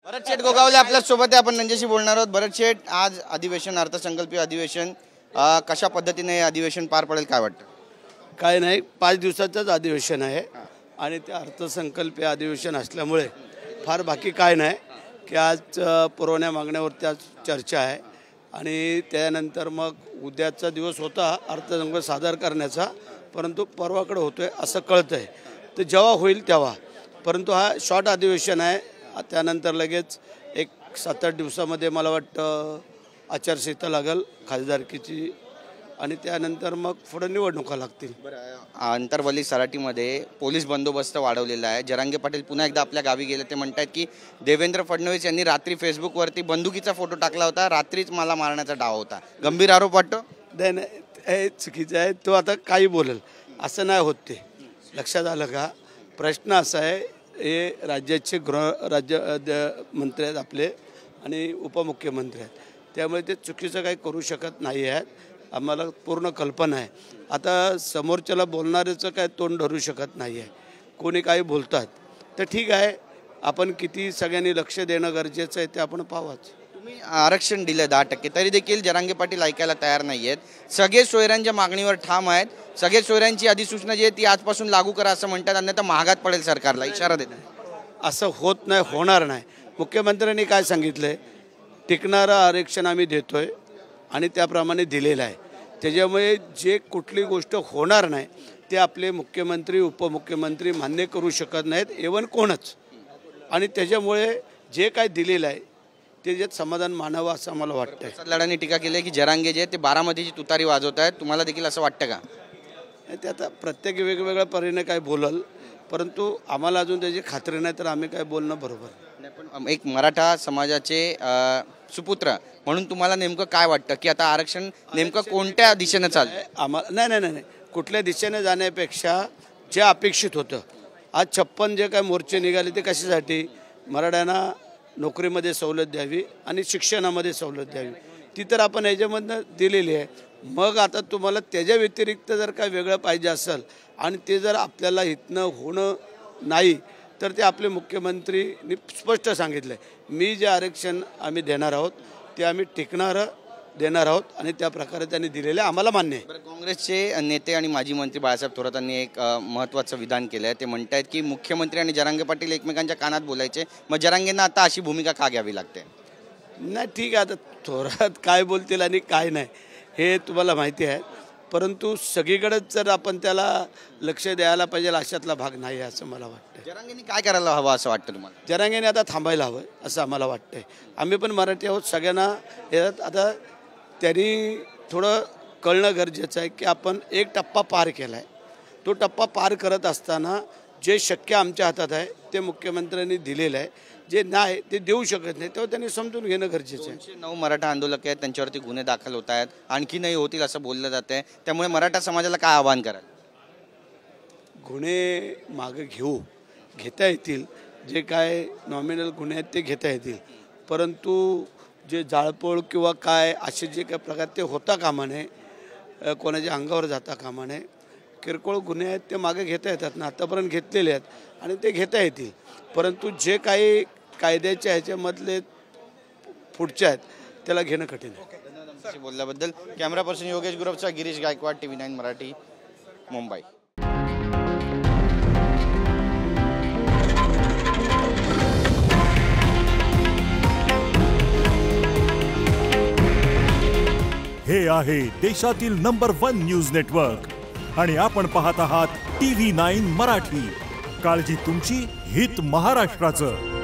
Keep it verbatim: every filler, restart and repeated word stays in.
भरत शेठ गोगावले आपल्या सोबत आहे, आपण त्यांच्याशी बोलणार आहोत। भरत शेठ, आज अधिवेशन, अर्थसंकल्पीय अधिवेशन, कशा पद्धतीने हे अधिवेशन पार पडेल काय वाटतं? काय नाही, पाच दिवसाचंच अधिवेशन आहे आणि ते अर्थसंकल्पीय अधिवेशन असल्यामुळे फार बाकी काय नाही की आज पुरवण्या मागण्यावरती आज चर्चा आहे आणि त्यानंतर मग उद्याचा दिवस होता अर्थसंकल्प सादर करण्याचा, परंतु परवाकडे होतोय असं कळतंय, तर जेव्हा होईल तेव्हा। परंतु हा शॉर्ट अधिवेशन आहे, त्यानंतर लगेच एक सात आठ दिवसामध्ये मला वाटतं आचारसंहिता लागेल खासदारकीची आणि त्यानंतर मग पुढे निवडणुका लागतील। अंतरवली सराटीमध्ये पोलीस बंदोबस्त वाढवलेला आहे। जरांगे पाटील पुन्हा एकदा आपल्या गावी गेले, ते म्हणतात की देवेंद्र फडणवीस यांनी रात्री फेसबुकवरती बंदुकीचा फोटो टाकला होता, रात्रीच मला मारण्याचा डाव होता। गंभीर आरोप वाटतो? नाही नाही, हे चुकीचं आहे, तो आता काही बोलेल असं नाही होत, ते लक्षात आलं का? प्रश्न असा आहे, हे राज्याचे गृह राज्य मंत्री आहेत आपले आणि उपमुख्यमंत्री आहेत, त्यामुळे ते चुकीचं काही करू शकत नाही आहेत, आम्हाला पूर्ण कल्पना आहे। आता समोरच्याला बोलणाऱ्याचं काय तोंड धरू शकत नाही आहे, कोणी काही बोलतात तर ठीक आहे, आपण किती सगळ्यांनी लक्ष देणं गरजेचं आहे ते आपण पाहावंच। तुम्ही आरक्षण दिलं दहा टक्के, तरी देखील जरांगे पाटील ऐकायला तयार नाही आहेत। सगळे सोयऱ्यांच्या मागणीवर ठाम आहेत, सगळे सोयऱ्यांची अधिसूचना जी आहे ती आजपासून लागू करा असं म्हणतात, अन्यथा महागात पडेल सरकारला, इशारा देतात। असं होत नाही, होणार नाही। मुख्यमंत्र्यांनी काय सांगितलं आहे, टिकणारं आरक्षण आम्ही देतोय आणि त्याप्रमाणे दिलेलं आहे, त्याच्यामुळे जे कुठली गोष्ट होणार नाही ते आपले मुख्यमंत्री उपमुख्यमंत्री मान्य करू शकत नाहीत, एवन कोणच, आणि त्याच्यामुळे जे काय दिलेलं आहे त्याच्यात समाधान मानावं असं मला वाटतं। लढांनी टीका केली की जरांगे जे ते बारामतीची तुतारी वाजवत आहेत, तुम्हाला देखील असं वाटतं का? ते आता प्रत्येक वेगवेगळ्या परीने काय बोलल, परंतु आम्हाला अजून त्याची खात्री नाही, तर आम्ही काय बोलणं बरोबर नाही। पण एक मराठा समाजाचे सुपुत्र म्हणून तुम्हाला नेमकं काय वाटतं की आता आरक्षण नेमकं कोणत्या दिशेने चाललंय? आम्हाला नाही नाही नाही कुठल्या दिशेने जाण्यापेक्षा जे अपेक्षित होतं, आज छप्पन जे काय मोर्चे निघाले ते कशासाठी? मराठ्यांना नोकरीमध्ये सवलत द्यावी आणि शिक्षणामध्ये सवलत द्यावी, ती तर आपण याच्यामधनं दिलेली आहे। मग आता तुम्हाला त्याच्या व्यतिरिक्त जर काय वेगळं पाहिजे असेल आणि ते जर आपल्याला इथनं होणं नाही, तर ते आपले मुख्यमंत्रींनी स्पष्ट सांगितलं आहे, मी जे आरक्षण आम्ही देणार आहोत ते आम्ही टिकणारं देणार आहोत आणि त्या प्रकारे त्यांनी दिलेलं आहे, आम्हाला मान्य आहे। काँग्रेसचे नेते आणि माजी मंत्री बाळासाहेब थोरातांनी एक महत्त्वाचं विधान केलं आहे, ते म्हणतात की मुख्यमंत्री आणि जरांगे पाटील एकमेकांच्या कानात बोलायचे, मग जरांगेंना आता अशी भूमिका का घ्यावी लागते? नाही ठीक आहे, आता थोरात काय बोलतील आणि काय नाही हे तुम्हाला माहिती आहे, परंतु सगळीकडेच जर आपण त्याला लक्ष द्यायला पाहिजे अशातला भाग नाही आहे असं मला वाटतं। जरांगेंनी काय करायला हवं असं वाटतं तुम्हाला? जरांगेने आता थांबायला हवं असं आम्हाला वाटतंय। आम्ही पण मराठी आहोत, सगळ्यांना यात आता त्यांनी थोडं कळणं गरजेचं आहे की आपण एक टप्पा पार केला आहे, तो टप्पा पार करत असताना जे शक्य आमच्या हातात आहे ते मुख्यमंत्र्यांनी दिलेलं आहे, जे नाही ते देऊ शकत नाही तेव्हा त्यांनी समजून घेणं गरजेचं आहे। नऊ मराठा आंदोलक आहेत, त्यांच्यावरती गुन्हे दाखल होत आहेत, आणखीनही होतील असं बोललं जात आहे, त्यामुळे मराठा समाजाला काय आवाहन कराल? गुन्हे मागे घेऊ घेता येतील, जे काय नॉमिनल गुन्हे आहेत ते घेता येतील, परंतु जे जाळपोळ किंवा काय असे जे काय प्रकार ते होता कामा नये, कोणाच्या अंगावर जाता कामा नये। किरकोळ गुन्हे आहेत ते मागे घेता येतात ना, आतापर्यंत घेतलेले आहेत आणि ते घेता येतील, परंतु जे काही कायद्याच्या ह्याच्यामधले पुढचे आहेत त्याला घेणं कठीण आहे। बोलल्याबद्दल कॅमेरा पर्सन योगेश गुरवचा Girish Gaikwad, T V nine Marathi, Mumbai. हे आहे देशातील नंबर वन न्यूज नेटवर्क आणि आपण पाहत आहात टी व्ही नाईन मराठी। काळजी तुमची, हित महाराष्ट्राचं।